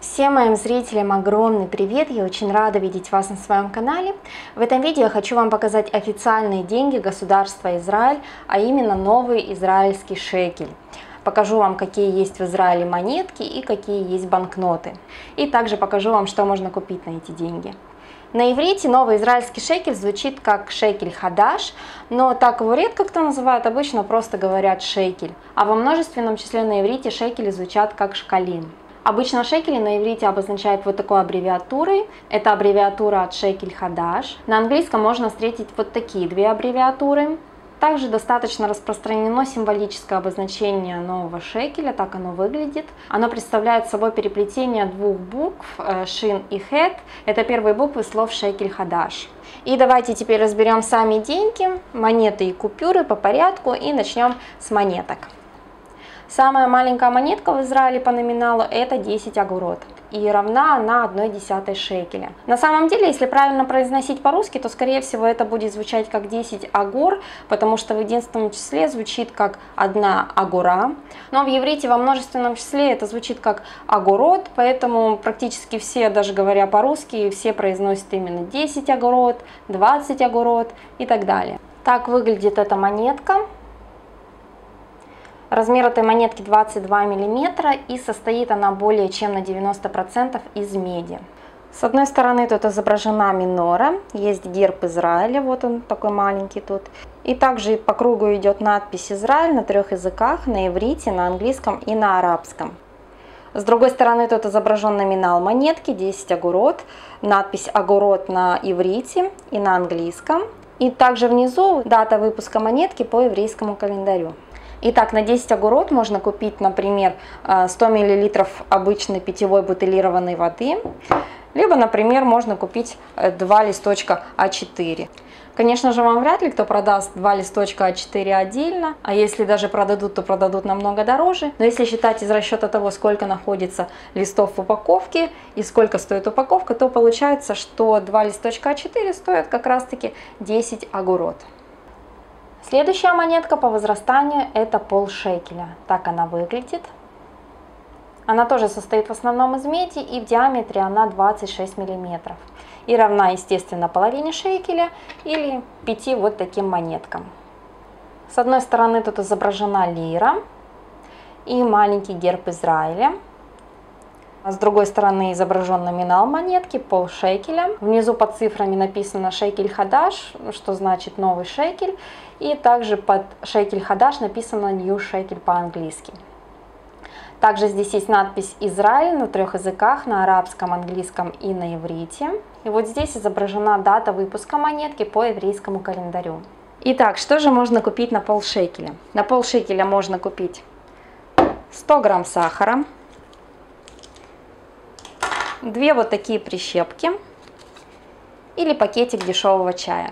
Всем моим зрителям огромный привет! Я очень рада видеть вас на своем канале. В этом видео я хочу вам показать официальные деньги государства Израиль, а именно новый израильский шекель. Покажу вам, какие есть в Израиле монетки и какие есть банкноты. И также покажу вам, что можно купить на эти деньги. На иврите новый израильский шекель звучит как шекель хадаш, но так его редко кто называет, обычно просто говорят шекель. А во множественном числе на иврите шекели звучат как шкалим. Обычно шекели на иврите обозначают вот такой аббревиатурой. Это аббревиатура от шекель хадаш. На английском можно встретить вот такие две аббревиатуры. Также достаточно распространено символическое обозначение нового шекеля, так оно выглядит. Оно представляет собой переплетение двух букв, шин и хет. Это первые буквы слов шекель хадаш. И давайте теперь разберем сами деньги, монеты и купюры по порядку, и начнем с монеток. Самая маленькая монетка в Израиле по номиналу это 10 агурот, и равна она 1/10 шекеля. На самом деле, если правильно произносить по-русски, то скорее всего это будет звучать как 10 агор, потому что в единственном числе звучит как 1 агура, но в иврите во множественном числе это звучит как агурот, поэтому практически все, даже говоря по-русски, все произносят именно 10 агурот, 20 агурот и так далее. Так выглядит эта монетка. Размер этой монетки 22 мм, и состоит она более чем на 90% из меди. С одной стороны тут изображена минора, есть герб Израиля, вот он такой маленький тут. И также по кругу идет надпись «Израиль» на 3 языках, на иврите, на английском и на арабском. С другой стороны тут изображен номинал монетки 10 агурот, надпись «Агурот» на иврите и на английском. И также внизу дата выпуска монетки по еврейскому календарю. Итак, на 10 агурот можно купить, например, 100 мл обычной питьевой бутилированной воды, либо, например, можно купить 2 листочка А4. Конечно же, вам вряд ли кто продаст 2 листочка А4 отдельно, а если даже продадут, то продадут намного дороже. Но если считать из расчета того, сколько находится листов в упаковке и сколько стоит упаковка, то получается, что 2 листочка А4 стоят как раз-таки 10 агурот. Следующая монетка по возрастанию это полшекеля. Так она выглядит. Она тоже состоит в основном из меди, и в диаметре она 26 мм. И равна, естественно, половине шекеля или 5 вот таким монеткам. С одной стороны тут изображена лира и маленький герб Израиля. С другой стороны изображен номинал монетки, полшекеля. Внизу под цифрами написано шекель хадаш, что значит новый шекель. И также под шекель хадаш написано new шекель по-английски. Также здесь есть надпись «Израиль» на 3 языках, на арабском, английском и на иврите. И вот здесь изображена дата выпуска монетки по еврейскому календарю. Итак, что же можно купить на полшекеля? На полшекеля можно купить 100 грамм сахара, 2 вот такие прищепки или пакетик дешевого чая.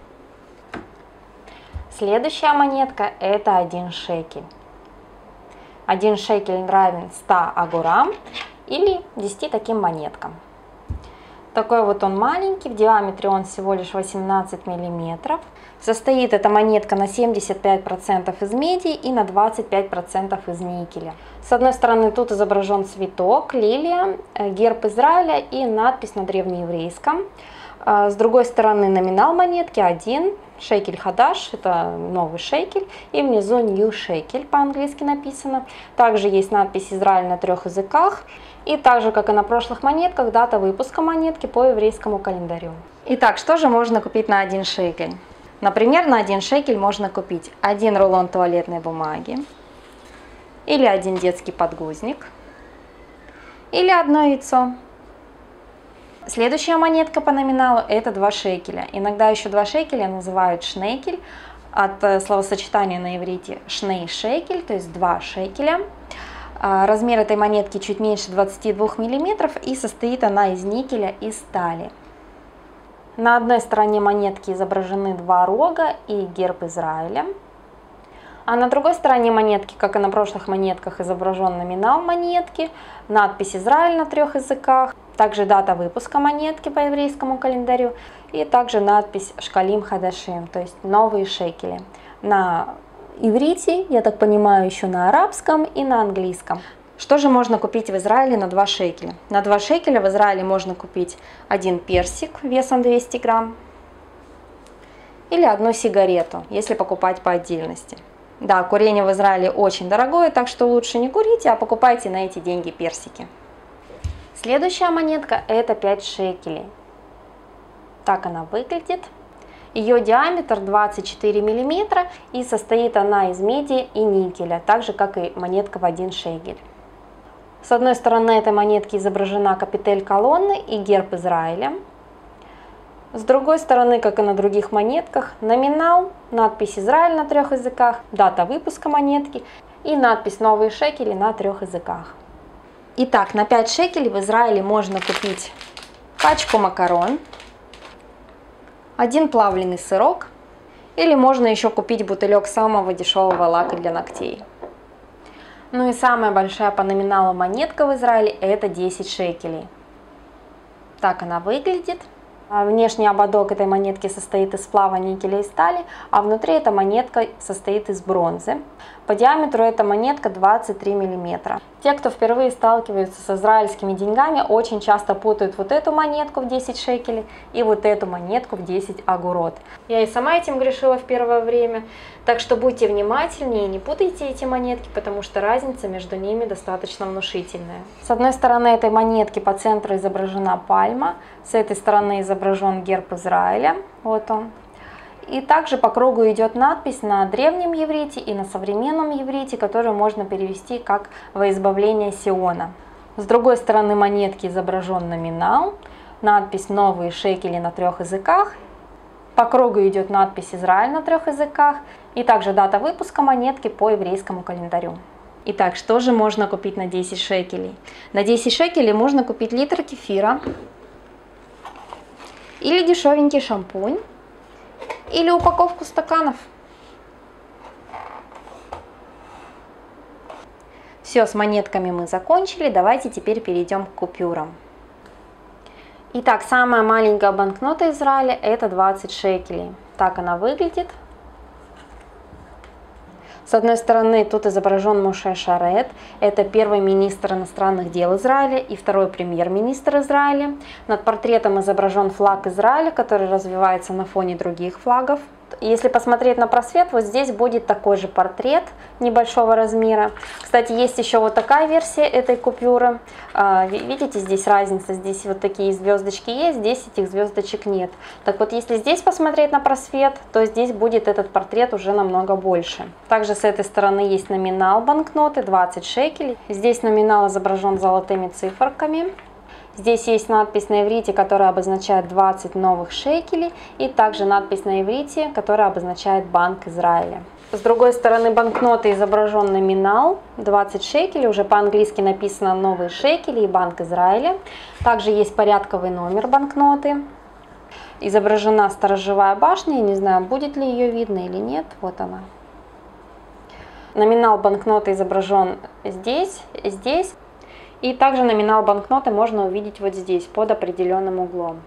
Следующая монетка это 1 шекель. 1 шекель равен 100 агурам или 10 таким монеткам. Такой вот он маленький, в диаметре он всего лишь 18 мм. Состоит эта монетка на 75% из меди и на 25% из никеля. С одной стороны тут изображен цветок, лилия, герб Израиля и надпись на древнееврейском. С другой стороны номинал монетки 1, шекель хадаш, это новый шекель, и внизу new шекель по-английски написано. Также есть надпись «Израиль» на 3 языках, и так же, как и на прошлых монетках, дата выпуска монетки по еврейскому календарю. Итак, что же можно купить на 1 шекель? Например, на 1 шекель можно купить 1 рулон туалетной бумаги, или 1 детский подгузник, или 1 яйцо. Следующая монетка по номиналу это 2 шекеля. Иногда еще 2 шекеля называют шнекель, от словосочетания на иврите шней шекель, то есть 2 шекеля. Размер этой монетки чуть меньше 22 мм, и состоит она из никеля и стали. На одной стороне монетки изображены 2 рога и герб Израиля. А на другой стороне монетки, как и на прошлых монетках, изображен номинал монетки, надпись «Израиль» на 3 языках, также дата выпуска монетки по еврейскому календарю и также надпись «Шкалим хадашим», то есть новые шекели. На иврите, я так понимаю, еще на арабском и на английском. Что же можно купить в Израиле на 2 шекеля? На 2 шекеля в Израиле можно купить 1 персик весом 200 грамм или 1 сигарету, если покупать по отдельности. Да, курение в Израиле очень дорогое, так что лучше не курите, а покупайте на эти деньги персики. Следующая монетка – это 5 шекелей. Так она выглядит. Ее диаметр 24 мм и состоит она из меди и никеля, так же как и монетка в 1 шекель. С одной стороны этой монетки изображена капитель колонны и герб Израиля. С другой стороны, как и на других монетках, номинал, надпись «Израиль» на 3 языках, дата выпуска монетки и надпись «Новые шекели» на 3 языках. Итак, на 5 шекелей в Израиле можно купить пачку макарон, 1 плавленый сырок или можно еще купить бутылек самого дешевого лака для ногтей. Ну и самая большая по номиналу монетка в Израиле – это 10 шекелей. Так она выглядит. Внешний ободок этой монетки состоит из сплава никеля и стали, а внутри эта монетка состоит из бронзы. По диаметру эта монетка 23 мм. Те, кто впервые сталкиваются с израильскими деньгами, очень часто путают вот эту монетку в 10 шекелей и вот эту монетку в 10 агурот. Я и сама этим грешила в первое время, так что будьте внимательнее и не путайте эти монетки, потому что разница между ними достаточно внушительная. С одной стороны этой монетки по центру изображена пальма, с этой стороны изображен герб Израиля, вот он. И также по кругу идет надпись на древнем иврите и на современном иврите, которую можно перевести как «Во избавление Сиона». С другой стороны монетки изображен номинал, надпись «Новые шекели» на 3 языках. По кругу идет надпись «Израиль» на 3 языках и также дата выпуска монетки по еврейскому календарю. Итак, что же можно купить на 10 шекелей? На 10 шекелей можно купить литр кефира или дешевенький шампунь, или упаковку стаканов. Все, с монетками мы закончили, давайте теперь перейдем к купюрам. Итак, самая маленькая банкнота Израиля – это 20 шекелей. Так она выглядит. С одной стороны, тут изображен Моше Шарет, это первый министр иностранных дел Израиля и второй премьер-министр Израиля. Над портретом изображен флаг Израиля, который развивается на фоне других флагов. Если посмотреть на просвет, вот здесь будет такой же портрет небольшого размера. Кстати, есть еще вот такая версия этой купюры. Видите, здесь разница, здесь вот такие звездочки есть, здесь этих звездочек нет. Так вот, если здесь посмотреть на просвет, то здесь будет этот портрет уже намного больше. Также с этой стороны есть номинал банкноты 20 шекелей. Здесь номинал изображен золотыми циферками. Здесь есть надпись на иврите, которая обозначает 20 новых шекелей, и также надпись на иврите, которая обозначает Банк Израиля. С другой стороны банкноты изображен номинал 20 шекелей, уже по-английски написано «Новые шекели» и Банк Израиля. Также есть порядковый номер банкноты. Изображена сторожевая башня, я не знаю, будет ли ее видно или нет, вот она. Номинал банкноты изображен здесь. И также номинал банкноты можно увидеть вот здесь, под определенным углом.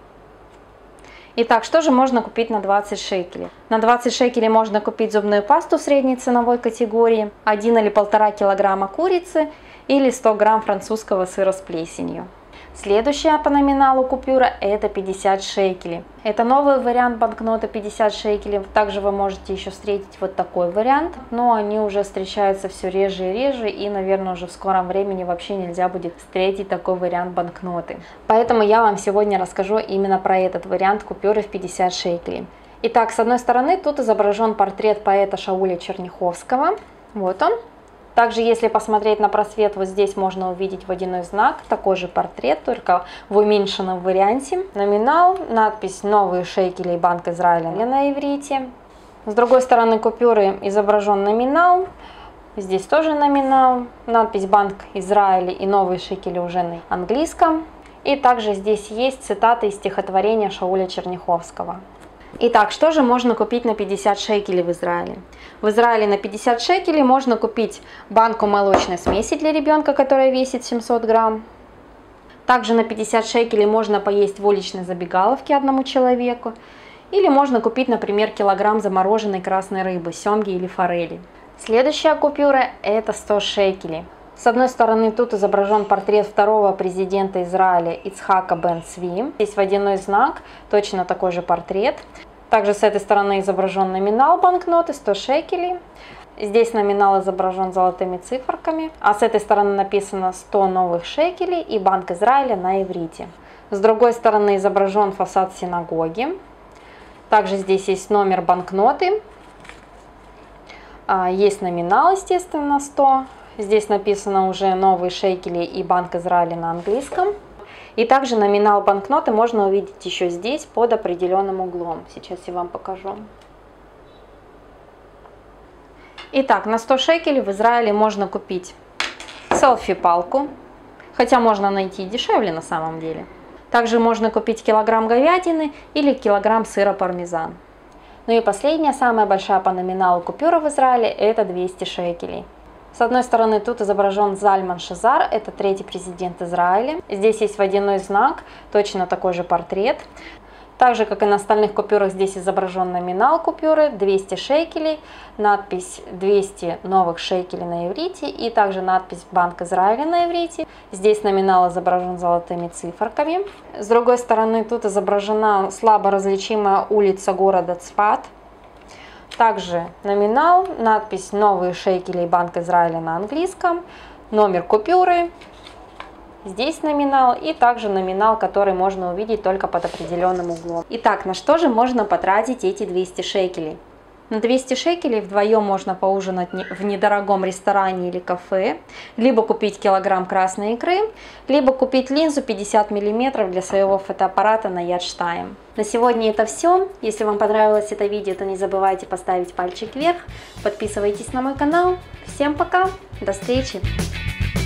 Итак, что же можно купить на 20 шекелей? На 20 шекелей можно купить зубную пасту средней ценовой категории, 1 или 1,5 килограмма курицы или 100 грамм французского сыра с плесенью. Следующая по номиналу купюра – это 50 шекелей. Это новый вариант банкноты 50 шекелей. Также вы можете еще встретить вот такой вариант, но они уже встречаются все реже и реже, и, наверное, уже в скором времени вообще нельзя будет встретить такой вариант банкноты. Поэтому я вам сегодня расскажу именно про этот вариант купюры в 50 шекелей. Итак, с одной стороны тут изображен портрет поэта Шауля Черняховского. Вот он. Также, если посмотреть на просвет, вот здесь можно увидеть водяной знак, такой же портрет, только в уменьшенном варианте. Номинал, надпись «Новые шекели» Банк Израиля на иврите. С другой стороны купюры изображен номинал, здесь тоже номинал, надпись «Банк Израиля» и «Новые шекели» уже на английском. И также здесь есть цитаты из стихотворения Шауля Черняховского. Итак, что же можно купить на 50 шекелей в Израиле? В Израиле на 50 шекелей можно купить банку молочной смеси для ребенка, которая весит 700 грамм. Также на 50 шекелей можно поесть в уличной забегаловке одному человеку. Или можно купить, например, килограмм замороженной красной рыбы, семги или форели. Следующая купюра – это 100 шекелей. С одной стороны тут изображен портрет второго президента Израиля Ицхака бен Цви. Здесь водяной знак, точно такой же портрет. Также с этой стороны изображен номинал банкноты 100 шекелей. Здесь номинал изображен золотыми циферками, а с этой стороны написано 100 новых шекелей и Банк Израиля на иврите. С другой стороны изображен фасад синагоги. Также здесь есть номер банкноты, есть номинал, естественно, 100. Здесь написано уже новые шекели и Банк Израиля на английском. И также номинал банкноты можно увидеть еще здесь под определенным углом. Сейчас я вам покажу. Итак, на 100 шекелей в Израиле можно купить селфи-палку, хотя можно найти дешевле на самом деле. Также можно купить килограмм говядины или килограмм сыра пармезан. Ну и последняя, самая большая по номиналу купюра в Израиле, это 200 шекелей. С одной стороны тут изображен Зальман Шазар, это третий президент Израиля. Здесь есть водяной знак, точно такой же портрет. Так же, как и на остальных купюрах, здесь изображен номинал купюры 200 шекелей, надпись 200 новых шекелей на иврите и также надпись Банк Израиля на иврите. Здесь номинал изображен золотыми циферками. С другой стороны тут изображена слабо различимая улица города Цфат. Также номинал, надпись «Новые шекели» Банк Израиля на английском, номер купюры, здесь номинал и также номинал, который можно увидеть только под определенным углом. Итак, на что же можно потратить эти 200 шекелей? На 200 шекелей вдвоем можно поужинать в недорогом ресторане или кафе, либо купить килограмм красной икры, либо купить линзу 50 мм для своего фотоаппарата на Yad Shtaim. На сегодня это все. Если вам понравилось это видео, то не забывайте поставить пальчик вверх, подписывайтесь на мой канал. Всем пока, до встречи!